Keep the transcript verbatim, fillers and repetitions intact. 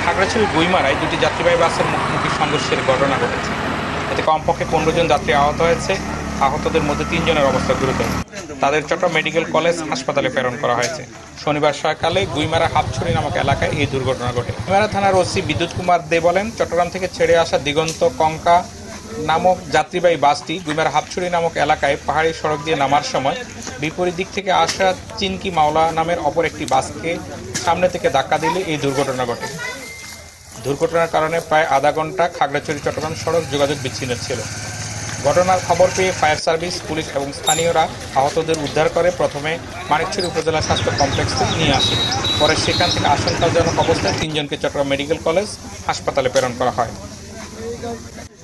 খাগড়াছড়ির গুইমারায় দুটি যাত্রীবাহী বাসের মুখোমুখি সংঘর্ষের ঘটনা ঘটেছে। এতে কমপক্ষে পনেরো জন যাত্রী আহত হয়েছে। আহতদের মধ্যে তিনজনের অবস্থা গুরুতর। তাদের চট্টগ্রাম মেডিকেল কলেজ হাসপাতালে প্রেরণ করা হয়েছে। শনিবার সকালে গুইমারা হাপছড়ি নামক এলাকায় এই দুর্ঘটনা ঘটে। গুইমারা থানার ওসি বিদ্যুৎ কুমার দে বলেন, চট্টগ্রাম থেকে ছেড়ে আসা দিগন্ত কঙ্কা নামক যাত্রীবাহী বাসটি গুইমারা হাপছড়ি নামক এলাকায় পাহাড়ি সড়ক দিয়ে নামার সময় বিপরীত দিক থেকে আসা চিনকি মাওলা নামের অপর একটি বাসকে সামনে থেকে ধাক্কা দিলে এই দুর্ঘটনা ঘটে। দুর্ঘটনার কারণে প্রায় আধা ঘন্টা খাগড়াছড়ি চট্টগ্রাম সড়ক যোগাযোগ বিচ্ছিন্ন ছিল। ঘটনার খবর পেয়ে ফায়ার সার্ভিস, পুলিশ এবং স্থানীয়রা আহতদের উদ্ধার করে প্রথমে মানিকছড়ি উপজেলা স্বাস্থ্য কমপ্লেক্সে নিয়ে আসে। পরে সেখান থেকে আশঙ্কাজনক অবস্থায় তিনজনকে চট্টগ্রাম মেডিকেল কলেজ হাসপাতালে প্রেরণ করা হয়।